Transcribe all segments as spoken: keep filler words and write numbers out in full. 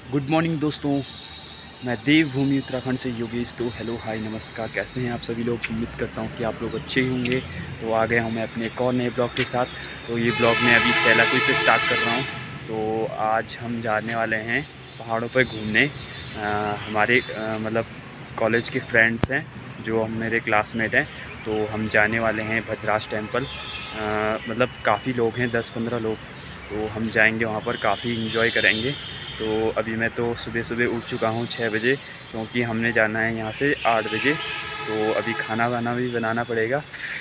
Good morning दोस्तों, मैं देवभूमि उत्तराखंड से योगेश। तो हेलो हाय नमस्कार, कैसे हैं आप सभी लोग। उम्मीद करता हूं कि आप लोग अच्छे ही होंगे। तो आ गया हूं मैं अपने एक और नए ब्लॉग के साथ। तो ये ब्लॉग मैं अभी सेलाकुई से स्टार्ट कर रहा हूं। तो आज हम जाने वाले हैं पहाड़ों पर घूमने। आ, हमारे आ, मतलब कॉलेज के फ्रेंड्स हैं जो हम मेरे क्लासमेट हैं। तो हम जाने वाले हैं भद्रास टेम्पल। मतलब काफ़ी लोग हैं, दस पंद्रह लोग। तो हम जाएंगे वहाँ पर, काफ़ी इन्जॉय करेंगे। तो अभी मैं तो सुबह सुबह उठ चुका हूँ छः बजे, क्योंकि हमने जाना है यहाँ से आठ बजे। तो अभी खाना वाना भी बनाना पड़ेगा।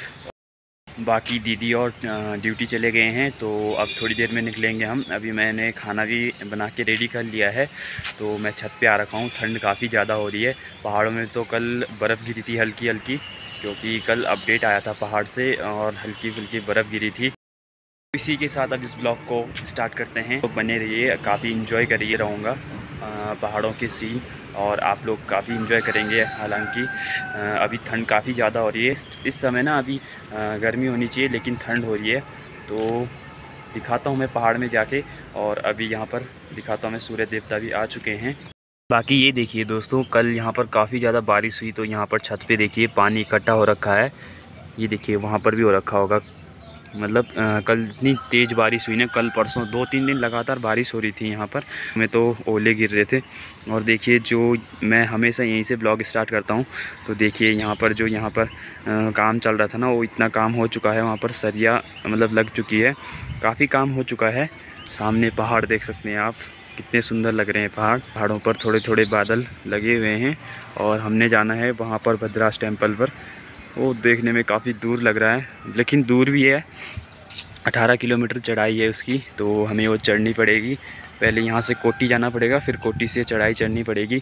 बाकी दीदी और ड्यूटी चले गए हैं, तो अब थोड़ी देर में निकलेंगे हम। अभी मैंने खाना भी बना के रेडी कर लिया है। तो मैं छत पे आ रखा हूँ। ठंड काफ़ी ज़्यादा हो रही है पहाड़ों में। तो कल बर्फ़ गिरी थी हल्की हल्की, क्योंकि कल अपडेट आया था पहाड़ से और हल्की फुल्की बर्फ़ गिरी थी। इसी के साथ अब इस ब्लॉग को स्टार्ट करते हैं। तो बने रहिए, काफ़ी इन्जॉय करिए रहूँगा पहाड़ों के सीन, और आप लोग काफ़ी इन्जॉय करेंगे। हालांकि अभी ठंड काफ़ी ज़्यादा हो रही है इस समय ना। अभी गर्मी होनी चाहिए लेकिन ठंड हो रही है। तो दिखाता हूँ मैं पहाड़ में जाके, और अभी यहाँ पर दिखाता हूँ मैं, सूर्य देवता भी आ चुके हैं। बाकी ये देखिए दोस्तों, कल यहाँ पर काफ़ी ज़्यादा बारिश हुई। तो यहाँ पर छत पे देखिए पानी इकट्ठा हो रखा है। ये देखिए वहाँ पर भी हो रखा होगा। मतलब आ, कल इतनी तेज़ बारिश हुई ना, कल परसों दो तीन दिन लगातार बारिश हो रही थी यहाँ पर। में तो ओले गिर रहे थे। और देखिए, जो मैं हमेशा यहीं से ब्लॉग स्टार्ट करता हूँ। तो देखिए यहाँ पर जो यहाँ पर आ, काम चल रहा था ना, वो इतना काम हो चुका है। वहाँ पर सरिया मतलब लग चुकी है, काफ़ी काम हो चुका है। सामने पहाड़ देख सकते हैं आप, कितने सुंदर लग रहे हैं पहाड़। पहाड़ों पर थोड़े थोड़े बादल लगे हुए हैं। और हमने जाना है वहाँ पर भद्रास टेम्पल पर। वो देखने में काफ़ी दूर लग रहा है, लेकिन दूर भी है। अठारह किलोमीटर चढ़ाई है उसकी, तो हमें वो चढ़नी पड़ेगी। पहले यहाँ से कोटी जाना पड़ेगा, फिर कोटी से चढ़ाई चढ़नी पड़ेगी।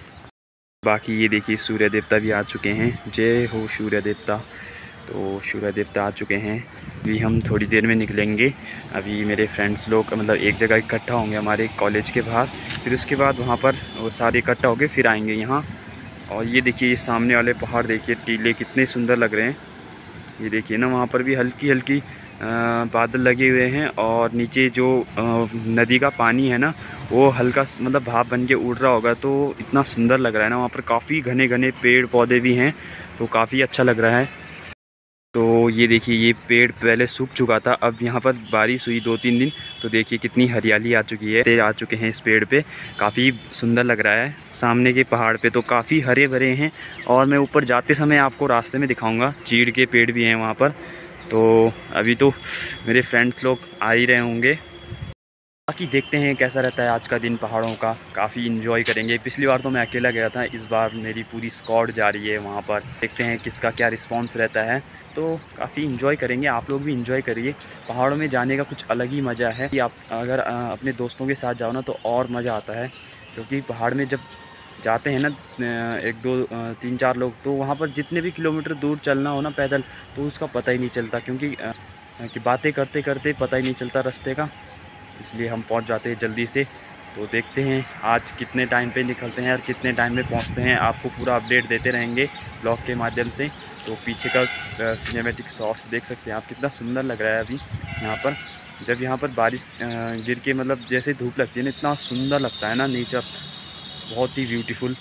बाकी ये देखिए सूर्य देवता भी आ चुके हैं। जय हो सूर्य देवता। तो सूर्य देवता आ चुके हैं। अभी हम थोड़ी देर में निकलेंगे। अभी मेरे फ्रेंड्स लोग मतलब एक जगह इकट्ठा होंगे हमारे कॉलेज के बाहर। फिर उसके बाद वहाँ पर वो सारे इकट्ठा होंगे, फिर आएंगे यहाँ। और ये देखिए, ये सामने वाले पहाड़ देखिए, टीले कितने सुंदर लग रहे हैं। ये देखिए ना, वहाँ पर भी हल्की हल्की बादल लगे हुए हैं। और नीचे जो नदी का पानी है ना, वो हल्का मतलब भाप बन के उड़ रहा होगा। तो इतना सुंदर लग रहा है ना। वहाँ पर काफ़ी घने घने पेड़ पौधे भी हैं, तो काफ़ी अच्छा लग रहा है। तो ये देखिए, ये पेड़ पहले सूख चुका था, अब यहाँ पर बारिश हुई दो तीन दिन। तो देखिए कितनी हरियाली आ चुकी है, तेज आ चुके हैं इस पेड़ पे। काफ़ी सुंदर लग रहा है। सामने के पहाड़ पे तो काफ़ी हरे भरे हैं। और मैं ऊपर जाते समय आपको रास्ते में दिखाऊंगा, चीड़ के पेड़ भी हैं वहाँ पर। तो अभी तो मेरे फ्रेंड्स लोग आ ही रहे होंगे। बाकी देखते हैं कैसा रहता है आज का दिन पहाड़ों का। काफ़ी इन्जॉय करेंगे। पिछली बार तो मैं अकेला गया था, इस बार मेरी पूरी स्क्वाड जा रही है वहाँ पर। देखते हैं किसका क्या रिस्पांस रहता है। तो काफ़ी इन्जॉय करेंगे, आप लोग भी इन्जॉय करिए। पहाड़ों में जाने का कुछ अलग ही मज़ा है कि आप अगर अपने दोस्तों के साथ जाओ ना, तो और मज़ा आता है। क्योंकि पहाड़ में जब जाते हैं ना एक दो तीन चार लोग, तो वहाँ पर जितने भी किलोमीटर दूर चलना हो ना पैदल, तो उसका पता ही नहीं चलता। क्योंकि कि बातें करते करते पता ही नहीं चलता रास्ते का, इसलिए हम पहुंच जाते हैं जल्दी से। तो देखते हैं आज कितने टाइम पे निकलते हैं और कितने टाइम में पहुंचते हैं। आपको पूरा अपडेट देते रहेंगे ब्लॉग के माध्यम से। तो पीछे का सिनेमैटिक शॉट्स देख सकते हैं आप, कितना सुंदर लग रहा है अभी यहाँ पर। जब यहाँ पर बारिश गिर के मतलब जैसे धूप लगती है ना, इतना सुंदर लगता है ना नेचर, बहुत ही ब्यूटीफुल।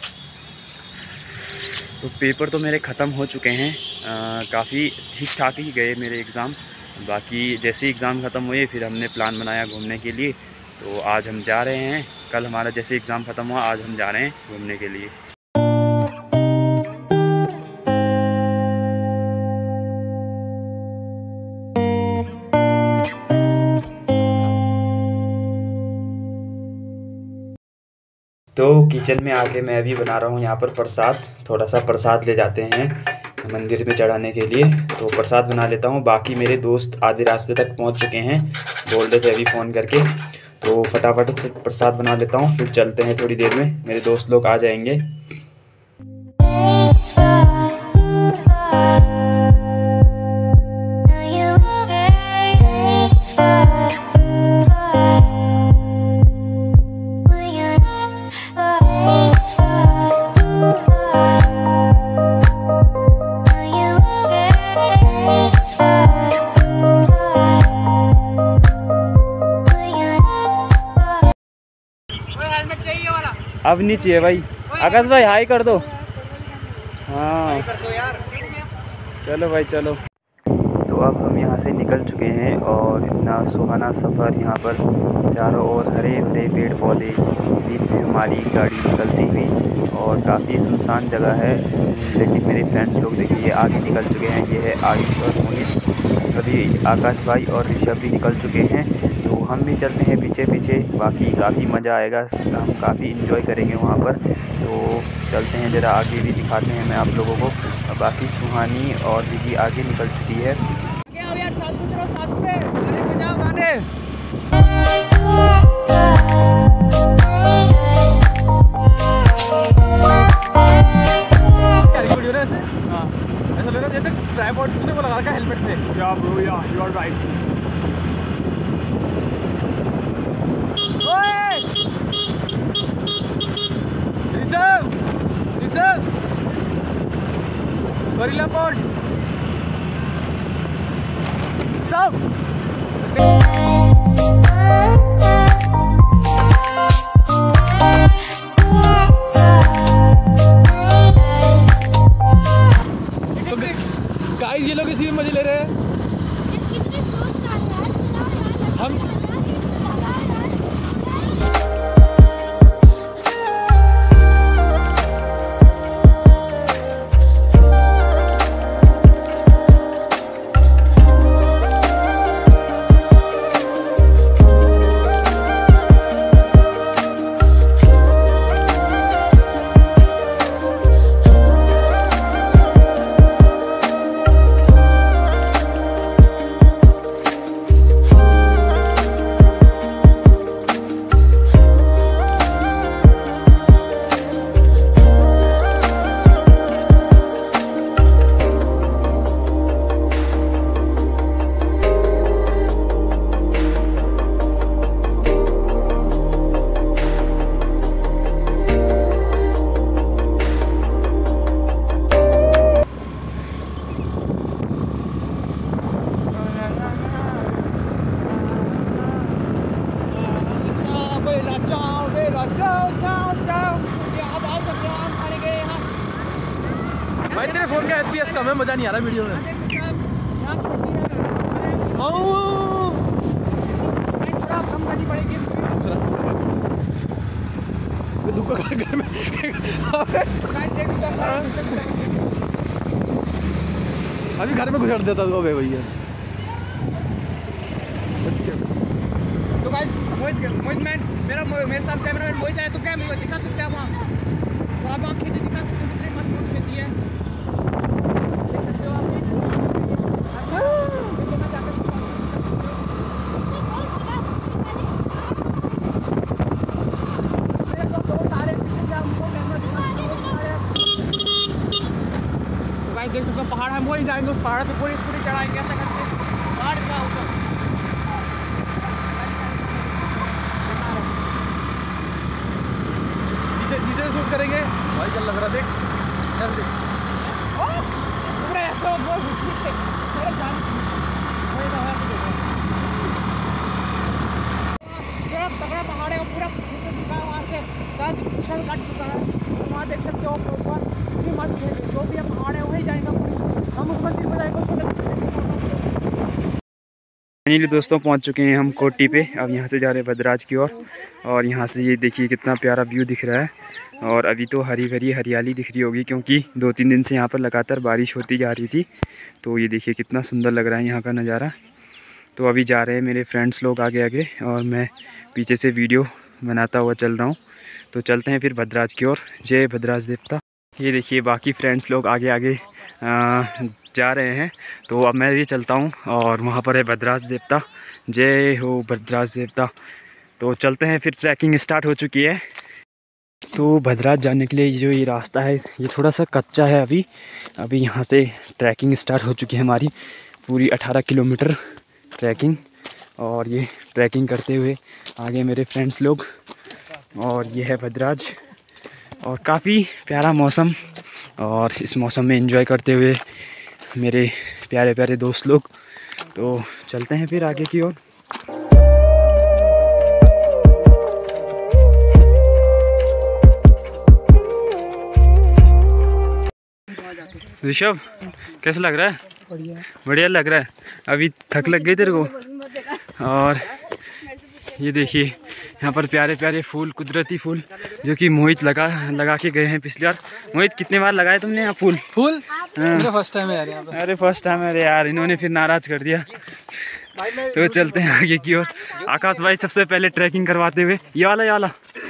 तो पेपर तो मेरे ख़त्म हो चुके हैं, काफ़ी ठीक ठाक ही गए मेरे एग्ज़ाम। बाकी जैसे ही एग्ज़ाम ख़त्म हुए, फिर हमने प्लान बनाया घूमने के लिए। तो आज हम जा रहे हैं। कल हमारा जैसे एग्ज़ाम ख़त्म हुआ, आज हम जा रहे हैं घूमने के लिए। तो किचन में आके मैं भी बना रहा हूँ यहाँ पर प्रसाद। थोड़ा सा प्रसाद ले जाते हैं मंदिर में चढ़ाने के लिए, तो प्रसाद बना लेता हूँ। बाकी मेरे दोस्त आधे रास्ते तक पहुँच चुके हैं, बोल रहे थे अभी फ़ोन करके। तो फटाफट से प्रसाद बना लेता हूँ, फिर चलते हैं थोड़ी देर में। मेरे दोस्त लोग आ जाएंगे। अब नहीं चाहिए भाई। आकाश भाई हाई कर दो। हाँ चलो भाई चलो। तो अब हम यहाँ से निकल चुके हैं और इतना सुहाना सफ़र, यहाँ पर चारों ओर हरे भरे पेड़ पौधे, बीच से हमारी गाड़ी निकलती हुई और काफ़ी सुनसान जगह है। लेकिन मेरे फ्रेंड्स लोग देखिए आगे निकल चुके हैं। ये है आयुष और मोहित, अभी आकाश भाई और ऋषभ भी निकल चुके हैं। तो हम भी चलते हैं पीछे पीछे। बाकी काफ़ी मज़ा आएगा, हम काफ़ी इन्जॉय करेंगे वहाँ पर। तो चलते हैं, ज़रा आगे भी दिखाते हैं मैं आप लोगों को। बाकी सुहानी और दीदी आगे निकल चुकी है। ट्राइपॉड को लगा रखा हेलमेट पे। या ब्रो या यू आर राइट। ओए ऋषभ ऋषभ गोरिल्ला पोर्ट सब। गाइस ये लोग इसी में मजे ले रहे हैं। हम भाई तेरे फोन का एफ पी एस कम है, मजा नहीं आ रहा वीडियो में। घर में अभी घर में घुसड़ देता तो भैया। तो गाइस मोहित मोहित मैन मेरा मेरे साथ कैमरामैन मोहित आया, तो क्या मैं दिखा सकते हैं वहाँ। तो आप वहाँ खेती दिखा सकते हैं, कितनी मस्त खेती है। देख सकते हो आप। देख सकते हो पहाड़ हम वही जाएंगे, उस पहाड़ पे पूरी पूरी चढ़ाएंगे ऐसा करके पहाड़ का ऊपर। नीचे नीचे शूट करेंगे भाई, क्या लग रहा देख देख पूरा ऐसा पूरा तगड़ा पहाड़ है, पूरा दिखा है वहाँ से छल कट चुका है। वहाँ देख सकते हो ऊपर कितनी मस्त है, जो भी पहाड़ है वही जाएंगे। हम उस मंदिर में जाएंगे छोटे। फाइनली दोस्तों पहुंच चुके हैं हम कोटी पे। अब यहाँ से जा रहे हैं भद्राज की ओर। और, और यहाँ से ये देखिए कितना प्यारा व्यू दिख रहा है। और अभी तो हरी भरी हरियाली दिख रही होगी, क्योंकि दो तीन दिन से यहाँ पर लगातार बारिश होती जा रही थी। तो ये देखिए कितना सुंदर लग रहा है यहाँ का नज़ारा। तो अभी जा रहे हैं मेरे फ्रेंड्स लोग आगे आगे, और मैं पीछे से वीडियो बनाता हुआ चल रहा हूँ। तो चलते हैं फिर भद्राज की ओर। जय भद्राज देवता। ये देखिए बाकी फ्रेंड्स लोग आगे आगे आ, जा रहे हैं। तो अब मैं भी चलता हूँ, और वहाँ पर है भद्राज देवता। जय हो भद्राज देवता। तो चलते हैं फिर। ट्रैकिंग स्टार्ट हो चुकी है। तो भद्राज जाने के लिए जो ये रास्ता है ये थोड़ा सा कच्चा है अभी। अभी यहाँ से ट्रैकिंग स्टार्ट हो चुकी है हमारी, पूरी अठारह किलोमीटर ट्रैकिंग। और ये ट्रैकिंग करते हुए आगे मेरे फ्रेंड्स लोग। और ये है भद्राज, और काफ़ी प्यारा मौसम, और इस मौसम में एंजॉय करते हुए मेरे प्यारे प्यारे दोस्त लोग। तो चलते हैं फिर आगे की ओर। ऋषभ कैसा लग रहा है? बढ़िया बढ़िया लग रहा है। अभी थक लग गई तेरे को। और ये देखिए यहाँ पर प्यारे प्यारे फूल, कुदरती फूल जो कि मोहित लगा लगा के गए हैं पिछली बार। मोहित कितने बार लगाए तुमने यहाँ फूल? फूल मेरा फर्स्ट टाइम है यार यहाँ पे। अरे फर्स्ट टाइम है यार, इन्होंने फिर नाराज कर दिया। तो चलते हैं आगे की ओर। आकाश भाई सबसे पहले ट्रैकिंग करवाते हुए। ये वाला ये वाला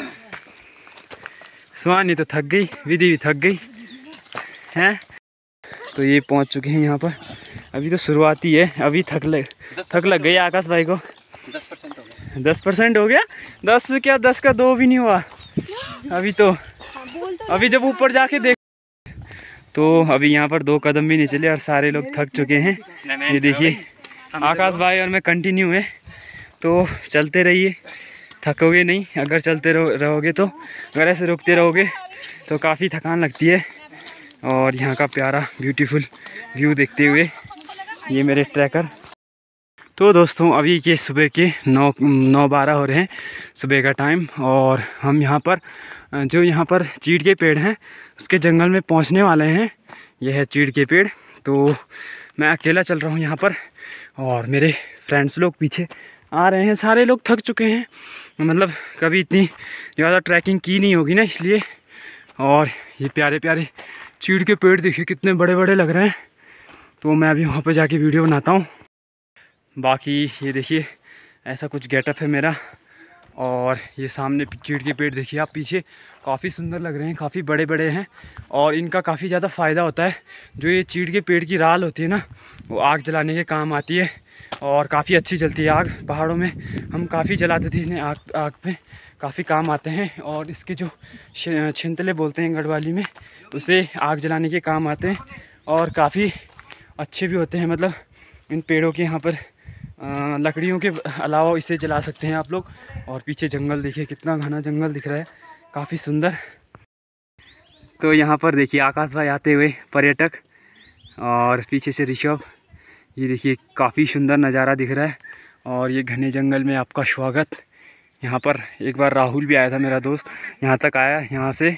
सुहानी तो थक गई, विधि भी थक गई हैं। तो ये पहुंच चुके हैं यहाँ पर। अभी तो शुरुआती है, अभी थक लग थक लग गई आकाश भाई को। दस परसेंट हो गया। दस परसेंट हो गया? दस क्या, दस का दो भी नहीं हुआ अभी तो। अभी जब ऊपर जाके देख तो अभी यहाँ पर दो कदम भी नहीं चले और सारे लोग थक चुके हैं। ये देखिए आकाश भाई और मैं कंटिन्यू है, तो चलते रहिए, थकोगे नहीं अगर चलते रहो रहोगे तो। अगर ऐसे रुकते रहोगे तो काफ़ी थकान लगती है। और यहाँ का प्यारा ब्यूटीफुल व्यू देखते हुए ये मेरे ट्रैकर। तो दोस्तों अभी के सुबह के नौ नौ बारह हो रहे हैं सुबह का टाइम, और हम यहाँ पर जो यहाँ पर चीड़ के पेड़ हैं उसके जंगल में पहुँचने वाले हैं। यह है चीड़ के पेड़। तो मैं अकेला चल रहा हूँ यहाँ पर और मेरे फ्रेंड्स लोग पीछे आ रहे हैं। सारे लोग थक चुके हैं, मतलब कभी इतनी ज़्यादा ट्रैकिंग की नहीं होगी ना, इसलिए। और ये प्यारे प्यारे चीड़ के पेड़ देखिए कितने बड़े बड़े लग रहे हैं। तो मैं अभी वहाँ पर जाके वीडियो बनाता हूँ। बाकी ये देखिए ऐसा कुछ गेटअप है मेरा। और ये सामने चीड़ के पेड़ देखिए आप पीछे, काफ़ी सुंदर लग रहे हैं, काफ़ी बड़े बड़े हैं और इनका काफ़ी ज़्यादा फ़ायदा होता है। जो ये चीड़ के पेड़ की राल होती है ना, वो आग जलाने के काम आती है और काफ़ी अच्छी जलती है आग। पहाड़ों में हम काफ़ी जलाते थे इन्हें, आग आग पे काफ़ी काम आते हैं। और इसके जो छिंतले बोलते हैं गढ़वाली में, उसे आग जलाने के काम आते हैं और काफ़ी अच्छे भी होते हैं। मतलब इन पेड़ों के यहाँ पर आ, लकड़ियों के अलावा इसे जला सकते हैं आप लोग। और पीछे जंगल देखिए कितना घना जंगल दिख रहा है, काफ़ी सुंदर। तो यहाँ पर देखिए आकाश भाई आते हुए पर्यटक, और पीछे से ऋषभ। ये देखिए काफ़ी सुंदर नज़ारा दिख रहा है और ये घने जंगल में आपका स्वागत। यहाँ पर एक बार राहुल भी आया था मेरा दोस्त, यहाँ तक आया, यहाँ से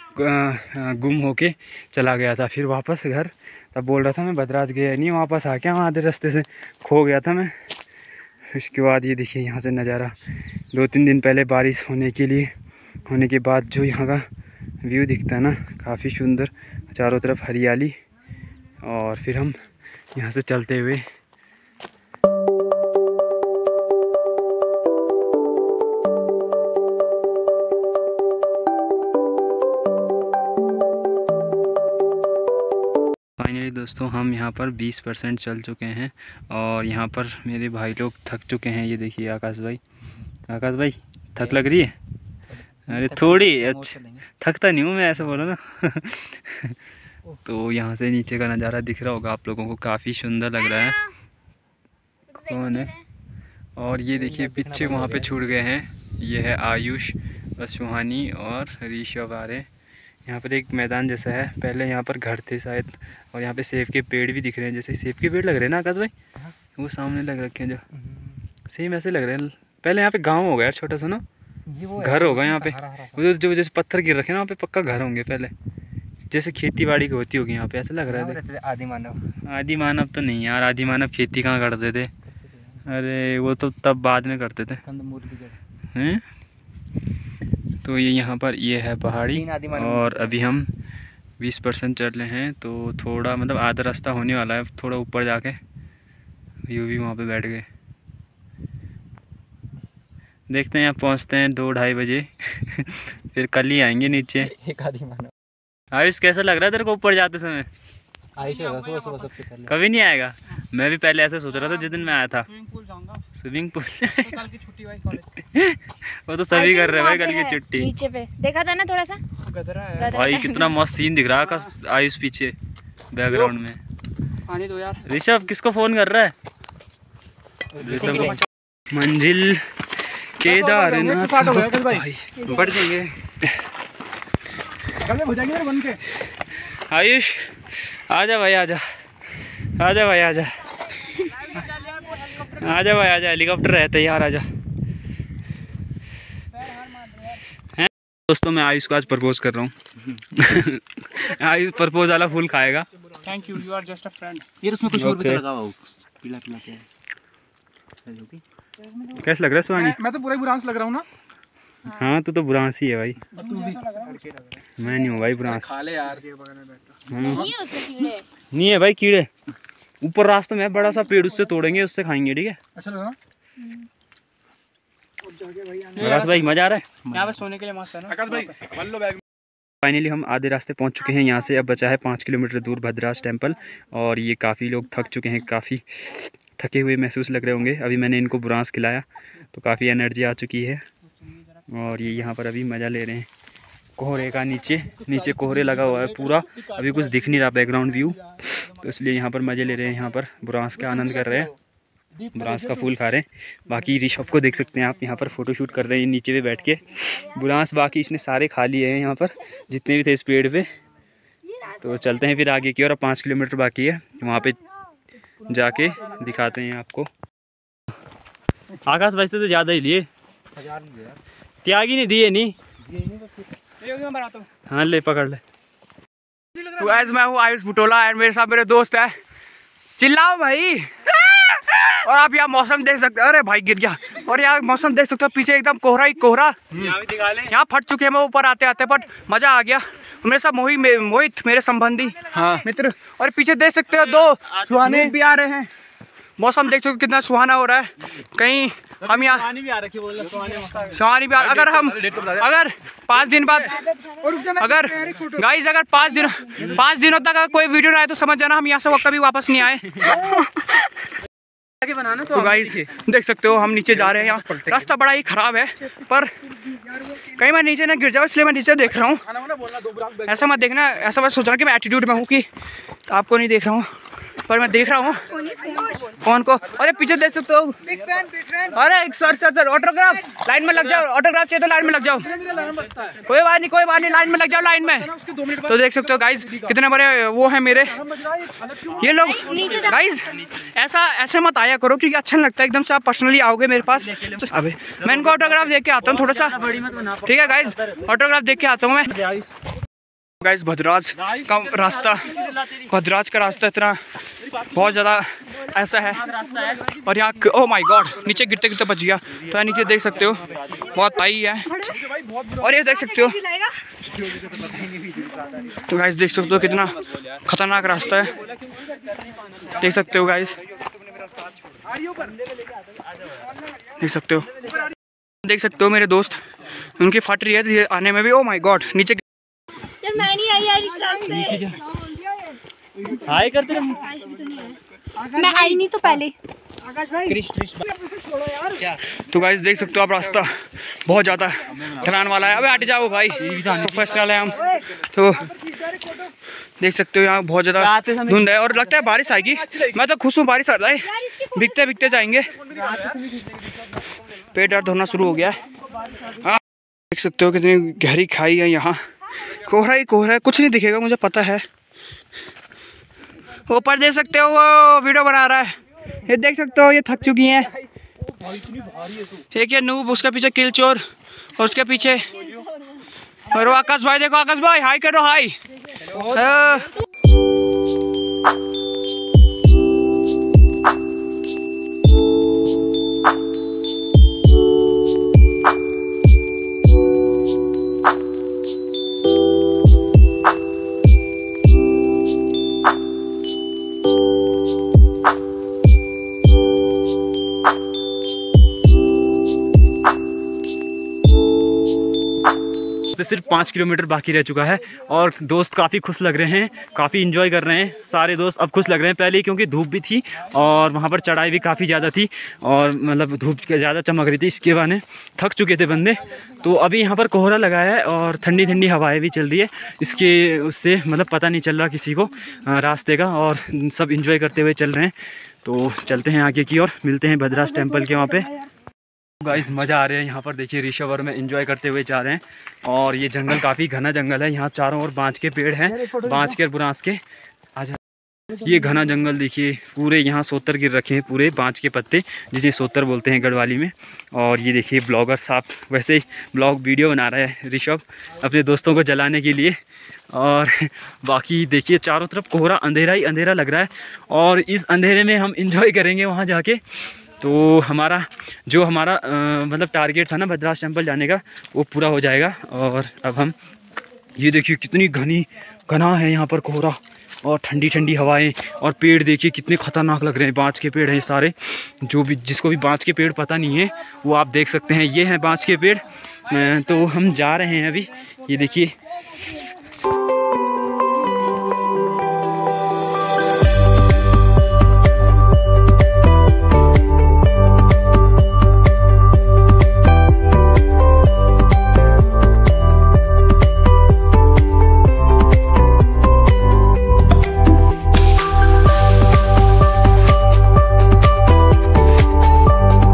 गुम होके चला गया था फिर वापस घर। तब बोल रहा था मैं बदराज गया नहीं, वापस आ गया, वहाँ आधे रास्ते से खो गया था मैं। उसके बाद ये देखिए यहाँ से नज़ारा, दो तीन दिन पहले बारिश होने के लिए होने के बाद जो यहाँ का व्यू दिखता है ना, काफ़ी सुंदर, चारों तरफ हरियाली। और फिर हम यहाँ से चलते हुए फाइनली दोस्तों हम यहाँ पर बीस परसेंट चल चुके हैं और यहाँ पर मेरे भाई लोग थक चुके हैं। ये देखिए आकाश भाई, आकाश भाई थक लग रही है? अरे थोड़ी, अच्छा थकता नहीं हूँ मैं, ऐसा बोलो ना तो यहाँ से नीचे का नज़ारा दिख रहा होगा आप लोगों को, काफ़ी सुंदर लग रहा है। कौन है? और ये देखिए पीछे वहाँ पे छूट गए हैं, ये है आयुष, सुहानी और ऋषभ आ रहे। यहाँ पर एक मैदान जैसा है, पहले यहाँ पर घर थे शायद, और यहाँ पे सेब के पेड़ भी दिख रहे हैं, जैसे सेब के पेड़ लग रहे हैं ना आकाश भाई, वो सामने लग रखे हैं जो सेम ऐसे लग रहे हैं। पहले यहाँ पे गांव होगा यार छोटा सा ना, घर होगा यहाँ पे, वो जो जैसे पत्थर गिर रखे हैं ना वहाँ पे पक्का घर होंगे पहले, जैसे खेती बाड़ी की होती होगी यहाँ पे, ऐसा लग रहा है। आदि मानव आदि मानव तो नहीं यार, आदि मानव खेती कहाँ करते थे? अरे वो तो तब बाद में करते थे हैं। तो ये यहाँ पर ये है पहाड़ी, और अभी हम बीस परसेंट चल रहे हैं, तो थोड़ा मतलब आधा रास्ता होने वाला है। थोड़ा ऊपर जाके यू भी वहाँ पे बैठ गए, देखते हैं यहाँ पहुँचते हैं दो ढाई बजे फिर कल ही आएंगे नीचे। एक आदि मानव। आयुष कैसा लग रहा है तेरे को ऊपर जाते समय? आयुष सुबह सुबह सबसे पहले कभी नहीं आएगा? मैं भी पहले ऐसे सोच रहा था जिस दिन मैं आया था। स्विमिंग पूल जाऊंगा। स्विमिंग पूल कल की छुट्टी भाई कॉलेज वो तो सभी कर रहे हैं भाई कल की छुट्टी। नीचे पे देखा था ना थोड़ा सा गदरा है भाई, कितना मस्त सीन दिख रहा है आकाश आयुष पीछे बैकग्राउंड में। आने दो यार। ऋषभ किसको फोन कर रहा है? ऋषभ को। मंजिल केदारनाथ भाई बढ़ जाएंगे, कल में हो जाएंगे बन के। आयुष आजा भाई, आजा आजा भाई, आजा आजा भाई, आजा, हेलीकॉप्टर है तैयार, आजा। दोस्तों मैं आयुष को आज प्रपोज कर रहा हूँ आयुष प्रपोज वाला फूल खाएगा। Thank you, you are just a friend. ये उसमें कुछ और भी लगा हुआ पीला पीला क्या है? कैसा लग रहा है सुहानी? मैं तो पूरा ही बुरांस लग रहा हूँ ना। हाँ तू तो बुरांस ही है भाई। मैं नहीं हूँ भाई बुरांस। खा ले यार। नहीं है उसके कीड़े। नहीं है भाई कीड़े। ऊपर रास्ते में बड़ा सा पेड़, उससे तोड़ेंगे, उससे खाएंगे, ठीक है? अच्छा लगा ना? आकाश भाई मजा आ रहा है यहाँ पे सोने के लिए मस्त है ना? आकाश भाई भर लो बैग। फाइनली हम आधे रास्ते पहुंच चुके हैं यहाँ से। अब बचा है पाँच किलोमीटर दूर भद्राज टेम्पल। और ये काफ़ी लोग थक चुके हैं, काफ़ी थके हुए महसूस लग रहे होंगे। अभी मैंने इनको बुरांस खिलाया तो काफ़ी एनर्जी आ चुकी है। और ये यहाँ पर अभी मज़ा ले रहे हैं कोहरे का। नीचे नीचे कोहरे लगा हुआ है पूरा, अभी कुछ दिख नहीं रहा बैकग्राउंड व्यू, तो इसलिए यहाँ पर मज़े ले रहे हैं। यहाँ पर बुरांस का आनंद कर रहे हैं, बुरांस का फूल खा रहे हैं। बाकी ऋषभ को देख सकते हैं आप, यहाँ पर फ़ोटोशूट कर रहे हैं नीचे पे बैठ के। बुरांस बाकी इसने सारे खा लिए हैं यहाँ पर, जितने भी थे इस पेड़ पे। तो चलते हैं फिर आगे की और। अब पाँच किलोमीटर बाकी है, वहाँ पे जाके दिखाते हैं आपको। आकाश वैसे तो ज़्यादा ही लिए, त्यागी नहीं दिए नहीं। हाँ ले पकड़ ले। तो गाइस मैं हूँ आयुष बुटोला एंड मेरे साथ मेरे दोस्त है। चिल्लाओ भाई। और आप यहाँ मौसम देख सकते हो। अरे भाई गिर गया। और यहाँ मौसम देख सकते हो, पीछे एकदम कोहरा ही कोहरा। यहाँ फट चुके हैं मैं ऊपर आते आते, बट मजा आ गया। मेरे साथ मोहित मे, मोहित मेरे संबंधी हाँ। मित्र। और पीछे देख सकते हो दो सुहाने भी आ रहे हैं। मौसम देख सकते हो कितना सुहाना हो रहा है। कहीं हम यहाँ सुहानी भी आ, अगर हम अगर पाँच दिन बाद अगर गाइस अगर पाँच दिन पाँच दिनों तक अगर कोई वीडियो ना आए तो समझ जाना हम यहाँ से कभी वापस नहीं आए। आगे बनाना तो गाइस देख सकते हो हम नीचे जा रहे हैं। यहाँ रास्ता बड़ा ही खराब है, पर कहीं मैं नीचे ना गिर जाऊँ इसलिए मैं नीचे देख रहा हूँ। ऐसा मत देखना, ऐसा मत सोचना कि मैं एटीट्यूड में हूँ कि आपको नहीं देख रहा हूँ, पर मैं देख रहा हूँ फोन को। अरे पीछे देख सकते हो। अरे sir sir sir autograph line में लग जाओ, ऑटोग्राफ चाहिए तो लाइन में लग जाओ। कोई बात नहीं कोई बात नहीं, लाइन में लग जाओ लाइन में। तो देख सकते हो गाइस कितने बड़े वो है मेरे ये लोग। गाइस ऐसा ऐसे मत आया करो क्योंकि अच्छा नहीं लगता, एकदम से आप पर्सनली आओगे मेरे पास। अबे मैं इनको ऑटोग्राफ देख के आता हूँ थोड़ा सा, ठीक है गाइस? ऑटोग्राफ देख के आता हूँ मैं। गाइस भद्राज का रास्ता भद्राज का रास्ता इतना बहुत ज़्यादा ऐसा है। और यहाँ ओह माय गॉड नीचे गिरते गिरते बच गया। तो यहाँ नीचे देख सकते हो बहुत हाई है। और ये देख सकते हो, तो गाइस देख सकते हो कितना खतरनाक रास्ता है। देख सकते हो गाइस, देख सकते हो देख सकते हो मेरे दोस्त उनकी फट रही है आने में भी। ओह माय गॉड नीचे मैं नहीं आई यार इस रास्ते। हाय करते रहो। मैं आई नहीं तो पहले। तो गाइस देख सकते हो आप रास्ता बहुत ज्यादा ढलान वाला है। अबे हट जाओ भाई, प्रोफेशनल है हम। तो देख सकते हो यहाँ बहुत ज्यादा धुंध है और लगता है बारिश आएगी। मैं तो खुश हूँ बारिश आ जाए, भीगते भीगते जाएंगे। पेट दर्द होना शुरू हो गया है। देख सकते हो कितनी गहरी खाई है यहाँ, कोहरा ही कोहरा है, कुछ नहीं दिखेगा मुझे पता है। ऊपर देख सकते हो वो वीडियो बना रहा है, ये देख सकते हो ये थक चुकी हैं। एक ये नूब, उसके पीछे किलचोर और उसके पीछे और वो आकाश भाई। देखो आकाश भाई हाई करो हाई। सिर्फ पाँच किलोमीटर बाकी रह चुका है और दोस्त काफ़ी खुश लग रहे हैं, काफ़ी इन्जॉय कर रहे हैं। सारे दोस्त अब खुश लग रहे हैं, पहले क्योंकि धूप भी थी और वहाँ पर चढ़ाई भी काफ़ी ज़्यादा थी और मतलब धूप ज़्यादा चमक रही थी, इसके बहाने थक चुके थे बंदे। तो अभी यहाँ पर कोहरा लगा है और ठंडी ठंडी हवाएं भी चल रही है, इसके उससे मतलब पता नहीं चल रहा किसी को रास्ते का, और सब इन्जॉय करते हुए चल रहे हैं। तो चलते हैं आगे की और मिलते हैं भद्राज टेम्पल के वहाँ पर। गाइस मज़ा आ रहा है यहाँ पर, देखिए ऋषभ और मैं एंजॉय करते हुए जा रहे हैं। और ये जंगल काफ़ी घना जंगल है, यहाँ चारों ओर बांज के पेड़ हैं, बांज के बुरांस के। आज ये घना जंगल देखिए, पूरे यहाँ सोतर गिर रखे हैं, पूरे बाँच के पत्ते जिसे सोतर बोलते हैं गढ़वाली में। और ये देखिए ब्लॉगर साहब वैसे ही ब्लॉग वीडियो बना रहा है ऋषभ अपने दोस्तों को जलाने के लिए। और बाकी देखिए चारों तरफ कोहरा, अंधेरा ही अंधेरा लग रहा है। और इस अंधेरे में हम इंजॉय करेंगे वहाँ जाके। तो हमारा जो हमारा आ, मतलब टारगेट था ना भद्रास टेम्पल जाने का, वो पूरा हो जाएगा। और अब हम ये देखिए कितनी घनी घना है यहाँ पर कोहरा, और ठंडी ठंडी हवाएं, और पेड़ देखिए कितने खतरनाक लग रहे हैं। बाँच के पेड़ हैं सारे, जो भी जिसको भी बाँच के पेड़ पता नहीं है वो आप देख सकते हैं, ये हैं बाँच के पेड़। तो हम जा रहे हैं अभी, ये देखिए